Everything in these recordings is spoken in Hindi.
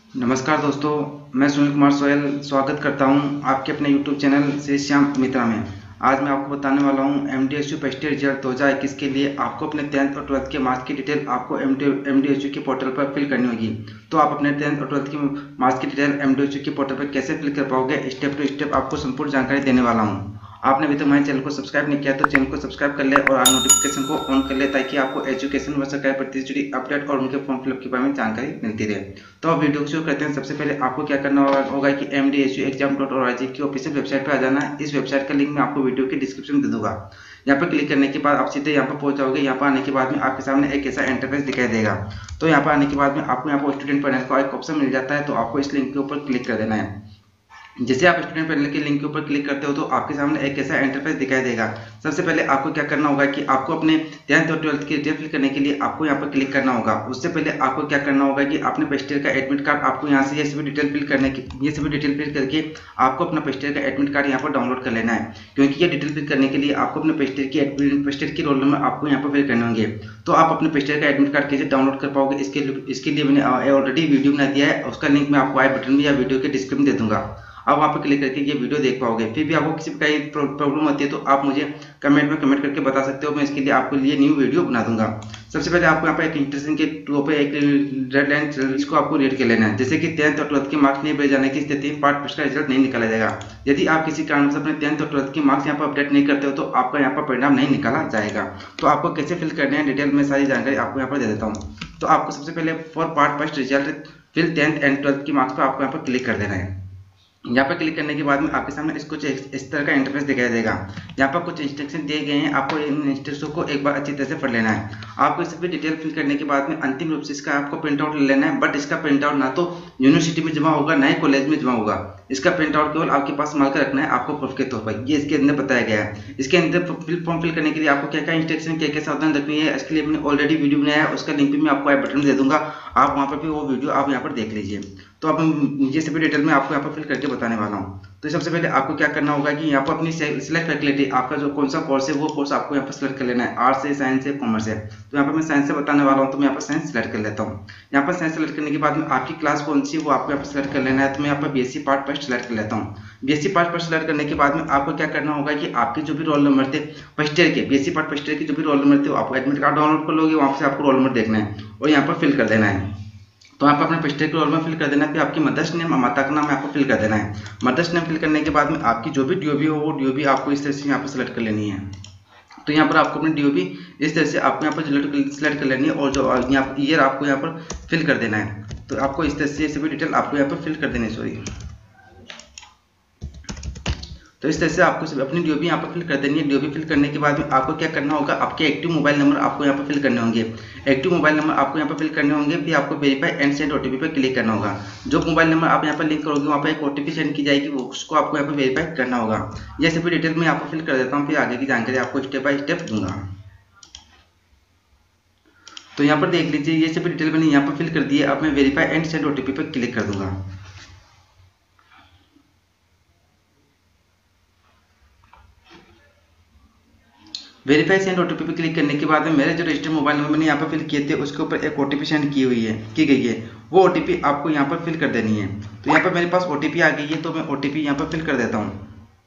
नमस्कार दोस्तों, मैं सुनील कुमार सोयल स्वागत करता हूं आपके अपने YouTube चैनल से श्याम मित्रा में। आज मैं आपको बताने वाला हूं MDSU फर्स्ट ईयर रिजल्ट 2021 के लिए आपको अपने 10th और 12th के मार्क्स की डिटेल आपको MDSU के पोर्टल पर फिल करनी होगी। तो आप अपने 10th और 12th की मार्क्स की डिटेल MDSU के पोर्टल पर कैसे फिल कर पाओगे, स्टेप टू स्टेप आपको संपूर्ण जानकारी देने वाला हूँ। आपने अभी तक हमारे चैनल को सब्सक्राइब नहीं किया तो चैनल को सब्सक्राइब कर ले और ऑल नोटिफिकेशन को ऑन कर ले ताकि आपको एजुकेशन व सरकारी भर्ती से जुड़ी अपडेट और उनके फॉर्म फिलअप के बारे में जानकारी मिलती रहे। तो अब वीडियो शुरू करते हैं। सबसे पहले आपको क्या करना होगा कि MDSUexam.org की ऑफिशियल वेबसाइट पर आ जाना है। इस वेबसाइट का लिंक मैं आपको वीडियो के डिस्क्रिप्शन में दे दूंगा। यहाँ पर क्लिक करने के बाद आप सीधे यहाँ पर पहुंच जाओगे। यहाँ पर आने के बाद में आपके सामने एक ऐसा इंटरफेस दिखाई देगा। तो यहाँ पर आने के बाद में आपको यहाँ पर स्टूडेंट पैनल का एक ऑप्शन मिल जाता है। तो आपको इस लिंक के ऊपर क्लिक कर देना है। जैसे आप स्टूडेंट पैनल के लिंक के ऊपर क्लिक करते हो तो आपके सामने एक ऐसा इंटरफेस दिखाई देगा। सबसे पहले आपको क्या करना होगा कि आपको अपने 10th और 12th की डिटेल फिल करने के लिए आपको यहाँ पर क्लिक करना होगा। उससे पहले आपको क्या करना होगा कि अपने फर्स्ट ईयर का एडमिट कार्ड आपको यहाँ से ये सभी डिटेल फिल करके आपको अपना फर्स्ट ईयर का एडमिट कार्ड यहाँ पर डाउनलोड कर लेना है। क्योंकि ये डिटेल फिल करने के लिए आपको अपने फर्स्ट ईयर की रोल नंबर आपको यहाँ पर फिल करने होंगे। तो आप अपने फर्स्ट ईयर का एडमिट कार्ड कैसे डाउनलोड कर पाओगे, इसके लिए मैंने ऑलरेडी वीडियो बना दिया है। उसका लिंक मैं आपको आई बटन में या वीडियो के डिस्क्रिप्शन में दे दूंगा। आप वहाँ पर क्लिक करके ये वीडियो देख पाओगे। फिर भी आपको किसी प्रकार की प्रॉब्लम होती है तो आप मुझे कमेंट में करके बता सकते हो। मैं इसके लिए आपके लिए न्यू वीडियो बना दूंगा। सबसे पहले आपको यहाँ पर एक इंटरेस्टिंग के टू पे एक रेड लाइन इसको आपको रीड कर लेना है। जैसे कि 10th और 12th के मार्क्स नहीं भेजे जाने की स्थिति में पार्ट फर्स्ट का रिजल्ट नहीं निकाला जाएगा। यदि आप किसी कारण से अपने 10th और 12th के मार्क्स यहाँ पर अपडेट नहीं करते हो तो आपका यहाँ पर परिणाम नहीं निकाला जाएगा। तो आपको कैसे फिल करने हैं डिटेल में सारी जानकारी आपको यहाँ पर दे देता हूँ। तो आपको सबसे पहले for part first result fill 10th and 12th के मार्क्स पर आपको यहाँ पर क्लिक कर देना है। यहाँ पर क्लिक करने के बाद में आपके सामने कुछ इस तरह का इंटरफेस दिखाई देगा। यहाँ पर कुछ इंस्ट्रक्शन दिए गए हैं। आपको इन इंस्ट्रक्शन को एक बार अच्छी तरह से पढ़ लेना है। आपको इस पर डिटेल फिल करने के बाद में अंतिम रूप से इसका आपको प्रिंट आउट ले लेना है। बट इसका प्रिंट आउट ना तो यूनिवर्सिटी में जमा होगा ना ही कॉलेज में जमा होगा। इसका प्रिंट आउट केवल आपके पास संभाल कर रखना है आपको प्रूफ के तौर पर। ये इसके अंदर बताया गया है। इसके अंदर फॉर्म फिल करने के लिए आपको क्या क्या इंस्ट्रक्शन क्या सावधान रखनी है, इसके लिए मैंने ऑलरेडी वीडियो बनाया है। उसका लिंक भी मैं आपको आई बटन में दे दूंगा। आप वहाँ पर भी वो वीडियो आप यहाँ पर देख लीजिए। तो अब ये सभी डिटेल में आपको यहाँ पर फिल करके बताने वाला हूँ। तो सबसे पहले आपको क्या करना होगा कि यहाँ पर अपनी सिलेक्ट फैकल्टी आपका जो कौन सा कोर्स है वो कोर्स आपको यहाँ पर सिलेक्ट कर लेना है। आर्ट्स है, साइंस है, कॉमर्स है। तो यहाँ पर मैं साइंस से बताने वाला हूँ तो मैं यहाँ पर साइंस सेलेक्ट कर लेता हूँ। यहाँ पर साइंस सेलेक्ट करने के बाद में आपकी क्लास कौन सी है वो आपको यहाँ पर सिलेक्ट कर लेना है। तो मैं यहाँ पर BSc पार्ट फर्स्ट सेलेक्ट कर लेता हूँ। BSc पार्ट फर्स्ट सेलेक्ट करने के बाद में आपको क्या करना होगा कि आपके जो भी रोल नंबर थे फर्स्ट ईयर के BSc पार्ट फर्स्ट ईयर के जो भी रोल नंबर थे आपको एडमिट कार्ड डाउनलोड कर लोगे। वहाँ से आपको रोल नंबर देखना है और यहाँ पर फिल कर देना है। तो आप अपने फर्स्ट ईयर के रोल में फिल कर देना है। फिर आपकी मदर्स नेम माता का नाम आपको फिल कर देना है। मदर्स नेम फिल करने के बाद में आपकी जो भी DOB हो वो DOB आपको इस तरह से यहाँ पर सिलेक्ट कर लेनी है। तो यहाँ पर आपको अपनी DOB इस तरह से आपको यहाँ पर सिलेक्ट कर लेनी है और जो यहाँ पर ईयर आपको यहाँ पर फिल कर देना है। तो आपको इस तरह से सभी डिटेल आपको यहाँ पर फिल कर देनी है। सॉरी, तो इस तरह से आपको अपनी DOB यहाँ पर फिल कर देनी है। DOB फिल करने के बाद में आपको क्या करना होगा, आपके एक्टिव मोबाइल नंबर आपको यहाँ पर फिल करने होंगे। एक्टिव मोबाइल नंबर आपको यहाँ पर फिल करने होंगे। फिर आपको वेरीफाई एंड सेंड OTP पर क्लिक करना होगा। जो मोबाइल नंबर आप यहाँ पर लिंक करोगे वहाँ पर एक OTP सेंड की जाएगी, उसको आपको यहाँ पर वेरीफाई करना होगा। ये सभी डिटेल में आपको फिल कर देता हूँ। फिर आगे की जानकारी आपको स्टेप बाय स्टेप दूंगा। तो यहाँ पर देख लीजिए ये सभी डिटेल मैंने यहाँ पर फिल कर दी है। अब मैं वेरीफाई एंड सेंड OTP पर क्लिक कर दूंगा। वेरीफाई सेंड OTP पे क्लिक करने के बाद में मेरे जो रजिस्टर्ड मोबाइल नंबर मैंने यहाँ पर फिल किए थे उसके ऊपर एक OTP सेंड की गई है। वो OTP आपको यहाँ पर फिल कर देनी है। तो यहाँ पर मेरे पास OTP आ गई है तो मैं OTP यहाँ पर फिल कर देता हूँ।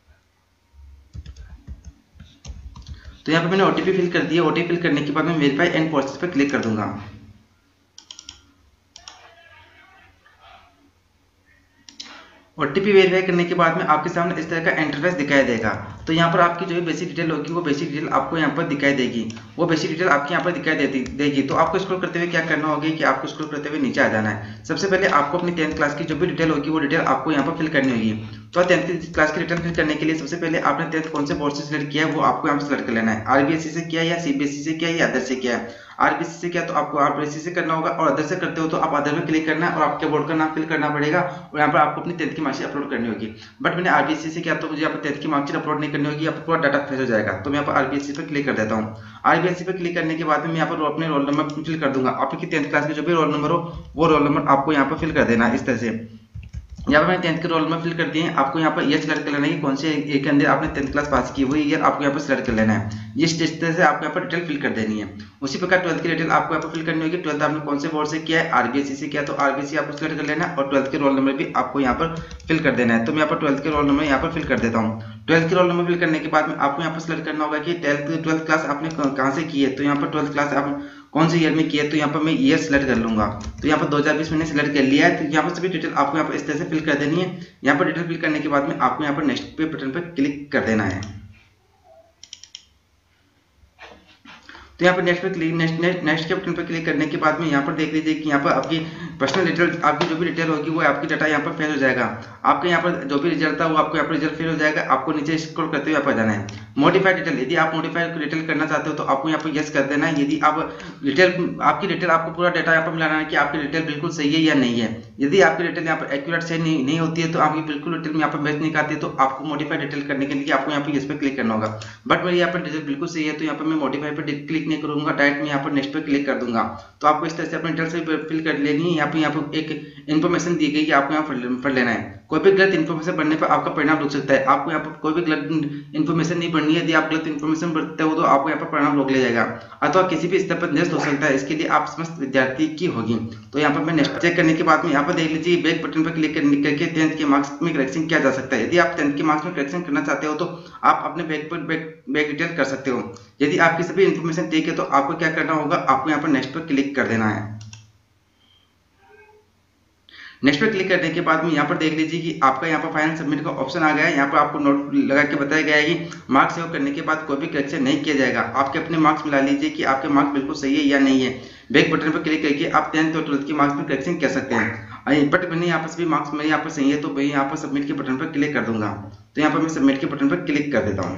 तो यहाँ पर मैंने OTP फिल कर दिया। OTP फिल करने के बाद मैं वेरीफाई एंड प्रोसेस पर क्लिक कर दूंगा। OTP वेरीफाई करने के बाद में आपके सामने इस तरह का इंटरफेस दिखाई देगा। तो यहाँ पर आपकी जो भी बेसिक डिटेल होगी वो बेसिक डिटेल आपको यहाँ पर दिखाई देगी। वो बेसिक डिटेल आपके यहाँ पर दिखाई देगी। तो आपको स्क्रॉल करते हुए क्या करना होगा कि आपको स्क्रॉल करते हुए नीचे आ जाना है। सबसे पहले आपको अपनी 10th क्लास की जो भी डिटेल होगी वो डिटेल आपको यहाँ पर फिल करनी होगी। तो 10th क्लास की डिटेल फिल करने के लिए सबसे पहले आपने 10th कौन से बोर्ड से सिलेक्ट किया है वो आपको यहाँ पर सिलेक्ट कर लेना है। RBSE से किया या CBSE से किया या अदर से किया है। RBSE से किया तो आपको RBSE से करना होगा और अदर से करते हो तो आप अदर में क्लिक करना है और आपके बोर्ड का नाम फिल करना पड़ेगा और यहाँ पर आपको अपनी 10th की मार्कशीट अपलोड करनी होगी। बट मैंने RBSE से किया तो मुझे यहाँ पर 10th की मार्कशीट अपलोड नहीं करनी होगी। यहाँ पर पूरा डाटा फ्रेश हो जाएगा। तो मैं यहाँ पर RBSE पर क्लिक कर देता हूँ। RBSE पर क्लिक करने के बाद में मैं यहाँ पर अपने रोल नंबर फिल कर दूंगा। आपकी 10th क्लास के जो भी रोल नंबर हो वो रोल नंबर आपको यहाँ पर फिल कर देना है इस तरह से। यहाँ पर मैंने 10th के रोल नंबर फिल कर दिए हैं। आपको यहाँ पर ईयर सेलेक्ट कर लेना है कि कौन से ईयर के अंदर आपने 10th क्लास पास की, वही ईयर आपको यहाँ पर सेलेक्ट कर लेना है। इस तरह से आपको यहाँ पर डिटेल फिल कर देनी है। उसी प्रकार 12th की डिटेल आपको यहाँ पर फिल करनी होगी। 12th आपने कौन से बोर्ड से किया है, आरबीएसई से किया तो आरबीएसई आपको सिलेक्ट कर लेना है और 12th के रोल नंबर भी आपको यहाँ पर फिल कर देना है। तो मैं यहाँ पर 12th के रोल नंबर यहाँ पर फिल कर देता हूँ। 12th के रोल नंबर फिल करने के बाद में आपको यहाँ पर सिलेक्ट करना होगा कि 12th क्लास आपने कहाँ से की है। तो यहाँ पर 12th क्लास आप कौन से ईयर में किया है, तो यहाँ पर मैं ईयर सेलेक्ट कर लूंगा। तो यहाँ पर 2020 मैंने सेलेक्ट कर लिया है। तो यहाँ पर सभी डिटेल आपको यहाँ पर इस तरह से फिल कर देनी है। यहाँ पर डिटेल फिल करने के बाद में आपको यहाँ पर नेक्स्ट पे बटन पर क्लिक कर देना है। तो यहाँ पर नेक्स्ट पे क्लिक नेक्स्ट के बटन पर क्लिक करने के बाद में यहाँ पर देख लीजिए कि यहाँ पर आपकी पर्सनल डिटेल, आपकी जो भी डिटेल होगी वो आपकी डाटा यहाँ पर फिल हो जाएगा। आपके यहाँ पर जो भी रिजल्ट था वो आपको यहाँ पर रिजल्ट फिल हो जाएगा। आपको नीचे स्क्रॉल करते हुए यहाँ पर जाना है मॉडिफाइड डिटेल। यदि आप मॉडिफाइड डिटेल करना चाहते हो तो आपको यहाँ पर यस कर देना है। यदि आप आपकी डिटेल आपको पूरा डाटा यहाँ पर मिलाना है कि आपकी डिटेल बिल्कुल सही है या नहीं है। यदि आपकी डिटेल यहाँ पर एक्यूरेट सही नहीं होती है, तो आपकी बिल्कुल डिटेल यहाँ पर मैच नहीं खाती है, तो आपको मॉडिफाइड डिटेल करने के लिए आपको यहाँ पर यस पे क्लिक करना होगा। बट मेरी यहाँ पर डिटेल बिल्कुल सही है, तो यहाँ पर मैं मॉडिफाई पर क्लिक नहीं करूंगा, डायरेक्ट मैं यहाँ पर नेक्स्ट पे क्लिक कर दूंगा। तो आपको इस तरह से अपनी डिटेल से फिल कर लेनी है। यहाँ पर एक इन्फॉर्मेशन दी गई कि आपको यहाँ पढ़ लेना है। कोई भी गलत इन्फॉर्मेशन पढ़ने पर आपका परिणाम रुक सकता है। आपको यहाँ पर कोई भी गलत इन्फॉर्मेशन नहीं पढ़नी है। यदि आप गलत इन्फॉर्मेशन पढ़ते हो तो आपको यहाँ पर परिणाम रोक लिया जाएगा अथवा किसी भी स्तर पर नष्ट हो सकता है। इसके लिए आप समस्त विद्यार्थी की होगी। तो यहाँ पर मैं नेक्स्ट चेक करने के बाद में यहाँ पर देख लीजिए बैक बटन पर क्लिक करके 10th के मार्क्स में करेक्शन किया जा सकता है। यदि आप 10th के मार्क्स में करेक्शन करना चाहते हो तो आप अपने बैक डिटेल कर सकते हो। यदि आपकी सभी इन्फॉर्मेशन ठीक है तो आपको क्या करना होगा, आपको यहाँ पर नेक्स्ट पर क्लिक कर देना है। नेक्स्ट पे क्लिक करने के बाद में यहाँ पर देख लीजिए कि आपका यहाँ पर फाइनल सबमिट का ऑप्शन आ गया है। यहाँ पर आपको नोट लगा के बताया गया है कि मार्क्स सेव करने के बाद कोई भी करेक्शन नहीं किया जाएगा। आपके अपने मार्क्स मिला लीजिए कि आपके मार्क्स बिल्कुल सही है या नहीं है। बैक बटन पर क्लिक करके आप 10th और 12th के मार्क्स में करेक्शन कर सकते हैं। बट मैंने यहाँ पर सभी मार्क्स मेरे यहाँ पर सही है, तो मैं यहाँ पर सबमिट के बटन पर क्लिक कर दूंगा। तो यहाँ पर मैं सबमिट के बटन पर क्लिक कर देता हूँ।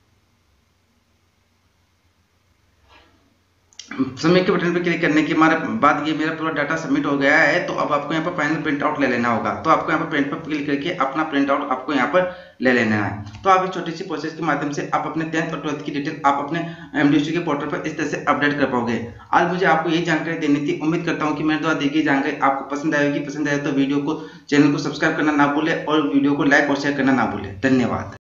सबमिट के बटन पर क्लिक करने के बाद ये मेरा पूरा डाटा सबमिट हो गया है। तो अब आपको यहाँ पर फाइनल प्रिंट आउट ले लेना होगा। तो आपको यहाँ पर प्रिंट पर क्लिक करके अपना प्रिंट आउट आपको यहाँ पर ले लेना है। तो आप इस छोटी सी प्रोसेस के माध्यम से आप अपने 10th और 12th की डिटेल आप अपने एमडीएसयू के पोर्टल पर इस तरह से अपडेट कर पाओगे। आज मुझे आपको यही जानकारी देनी थी। उम्मीद करता हूँ कि मेरे द्वारा दी गई जानकारी आपको पसंद आएगी। पसंद आए तो वीडियो को, चैनल को सब्सक्राइब करना ना भूले और वीडियो को लाइक और शेयर करना ना भूले। धन्यवाद।